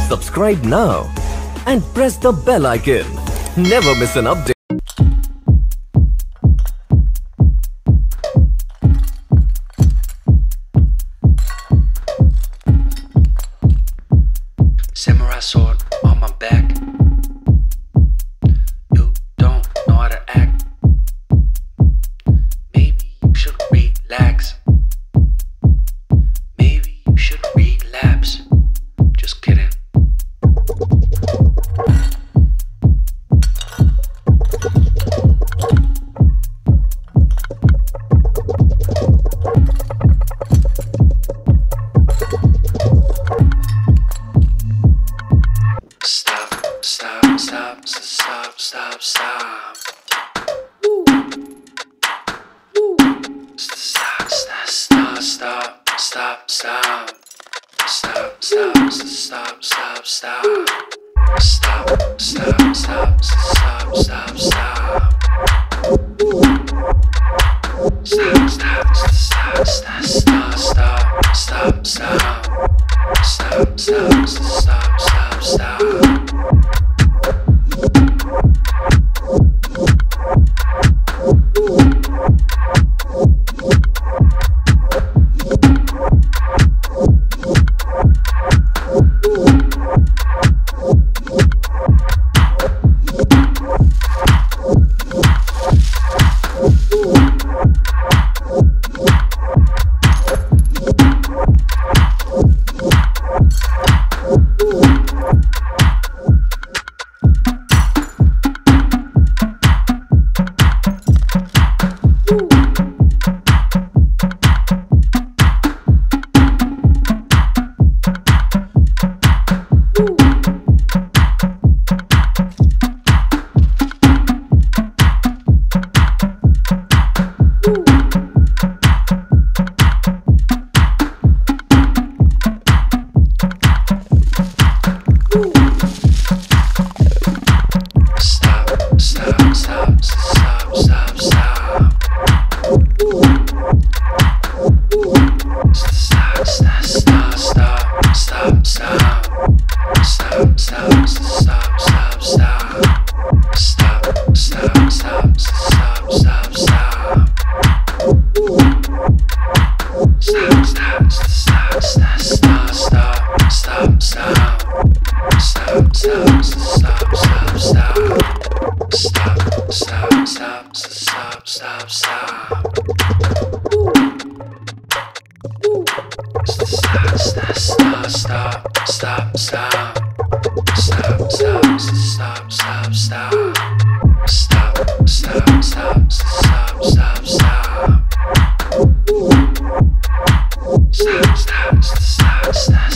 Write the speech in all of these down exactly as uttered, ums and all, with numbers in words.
Subscribe now and press the bell icon. Never miss an update. Samurai sword on my back. You don't know how to act. Maybe you should relax. Maybe you should relapse. Just kidding. Stop, stop, stop, stop, stop, stop. Stop, stop, stop, stop, stop, stop. Stop, stop, stop, stop, stop. Stop, stop, stop, stop, stop, stop. Stop, stop, stop, stop, stop, stop, stop, stop. Stop, stop, stop, stop, stop.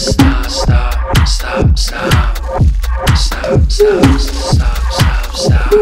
Stop, stop, stop, stop, stop, stop.